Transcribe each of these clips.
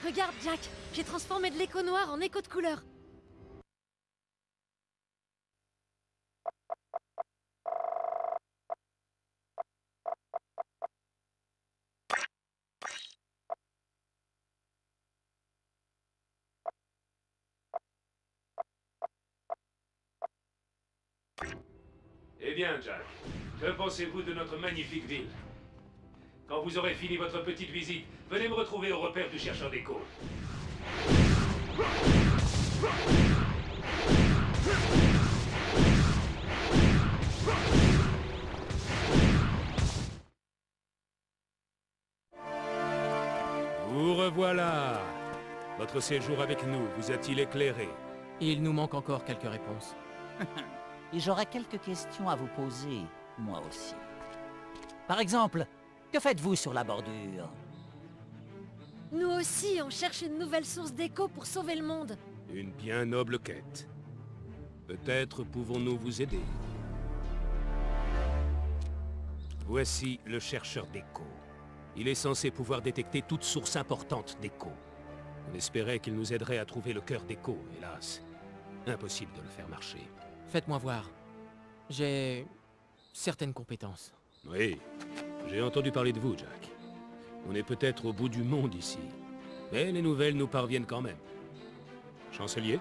Regarde, Jack, j'ai transformé de l'écho noir en écho de couleur. Eh bien, Jack, que pensez-vous de notre magnifique ville? Quand vous aurez fini votre petite visite, venez me retrouver au repère du chercheur d'écho. Vous revoilà. Votre séjour avec nous vous a-t-il éclairé? Il nous manque encore quelques réponses. Et j'aurais quelques questions à vous poser, moi aussi. Par exemple, que faites-vous sur la bordure? Nous aussi, on cherche une nouvelle source d'écho pour sauver le monde. Une bien noble quête. Peut-être pouvons-nous vous aider. Voici le chercheur d'écho. Il est censé pouvoir détecter toute source importante d'écho. On espérait qu'il nous aiderait à trouver le cœur d'écho, hélas. Impossible de le faire marcher. Faites-moi voir. J'ai certaines compétences. Oui, j'ai entendu parler de vous, Jack. On est peut-être au bout du monde ici. Mais les nouvelles nous parviennent quand même. Chancelier?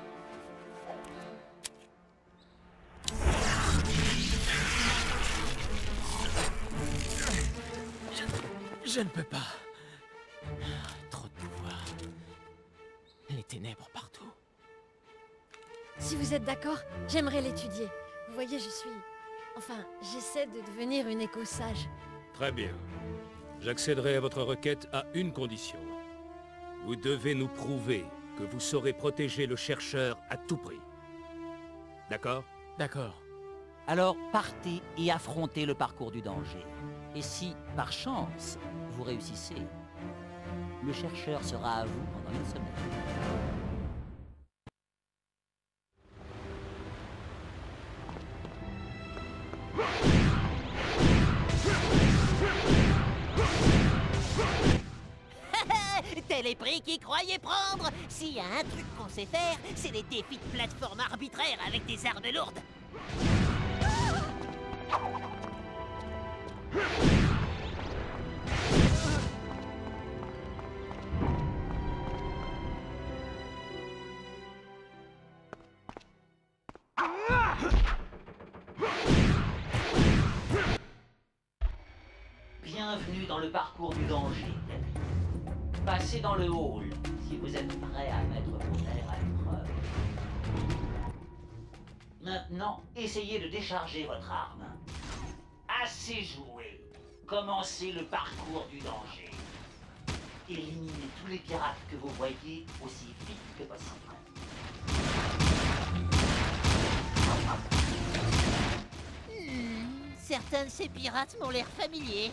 Je ne peux pas. Trop de pouvoir. Les ténèbres partout. Si vous êtes d'accord, j'aimerais l'étudier. Vous voyez, je suis... Enfin, j'essaie de devenir une écho sage. Très bien. J'accéderai à votre requête à une condition. Vous devez nous prouver que vous saurez protéger le chercheur à tout prix. D'accord? D'accord. Alors, partez et affrontez le parcours du danger. Et si, par chance, vous réussissez, le chercheur sera à vous pendant une semaine. Tel est prix qu'ils croyaient prendre. S'il y a un truc qu'on sait faire, c'est des défis de plateforme arbitraires avec des armes lourdes. Bienvenue dans le parcours du danger. Passez dans le hall si vous êtes prêt à mettre vos nerfs à l'épreuve. Maintenant, essayez de décharger votre arme. Assez joué. Commencez le parcours du danger. Éliminez tous les pirates que vous voyez aussi vite que possible. Certains de ces pirates m'ont l'air familiers.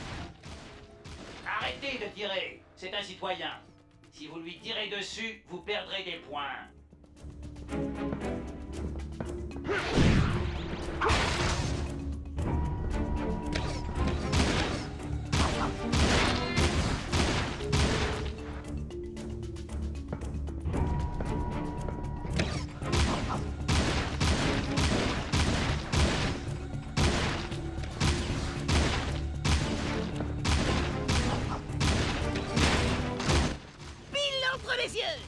Arrêtez de tirer. C'est un citoyen. Si vous lui tirez dessus, vous perdrez des points. Entre les yeux!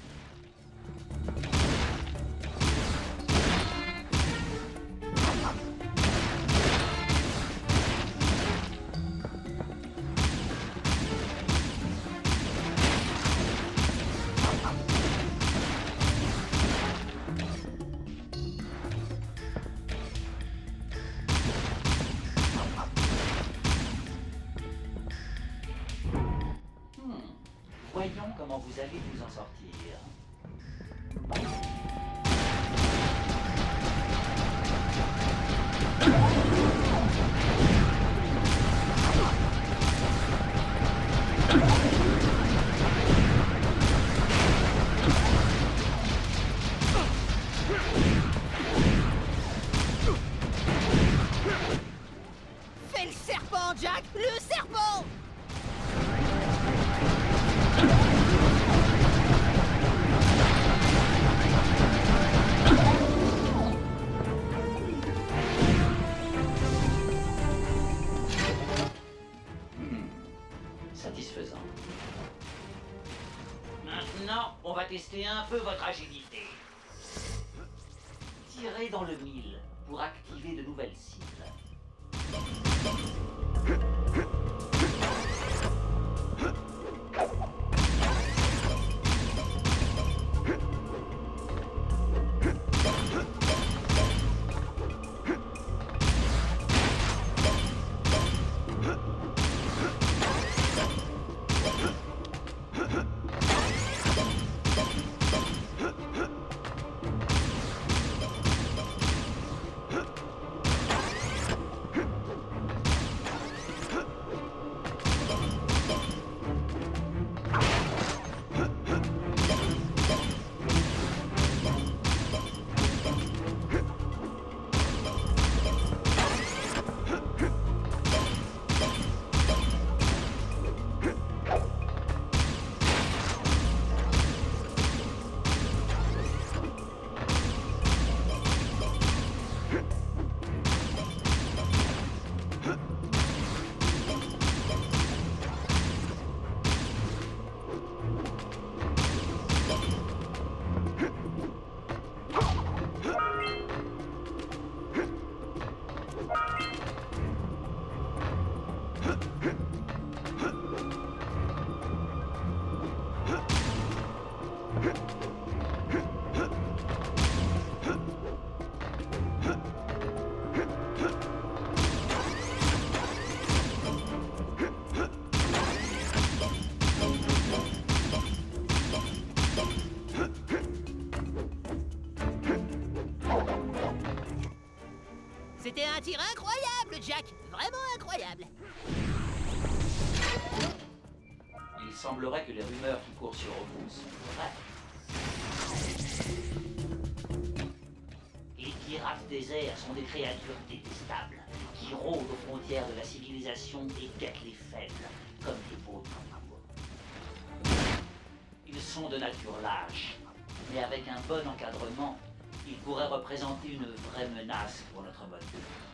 Voyons comment vous allez vous en sortir. Fais le serpent, Jack! Le serpent! satisfaisant. Maintenant, on va tester un peu votre agilité. Tirez dans le mille pour activer de nouvelles cibles. C'était un tir incroyable, Jack. Vraiment incroyable. Il semblerait que les rumeurs qui courent sur vous sont vraies. Les pirates des airs sont des créatures détestables, qui rôdent aux frontières de la civilisation et guettent les faibles, comme des beaux tambours. Ils sont de nature lâche, mais avec un bon encadrement, ils pourraient représenter une vraie menace pour notre mode de vie.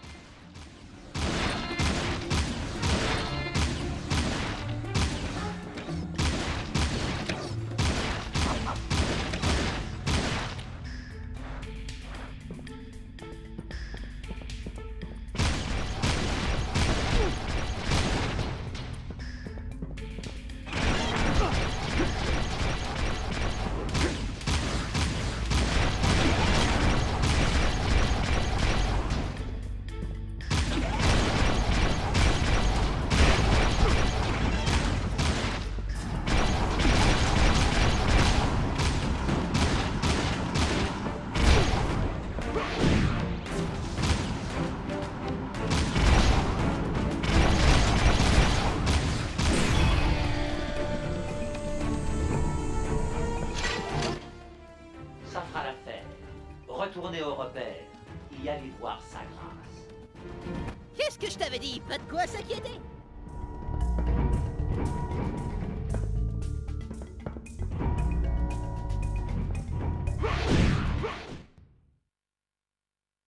Ça fera l'affaire. Retournez au repère et allez voir sa grâce. Qu'est-ce que je t'avais dit? Pas de quoi s'inquiéter.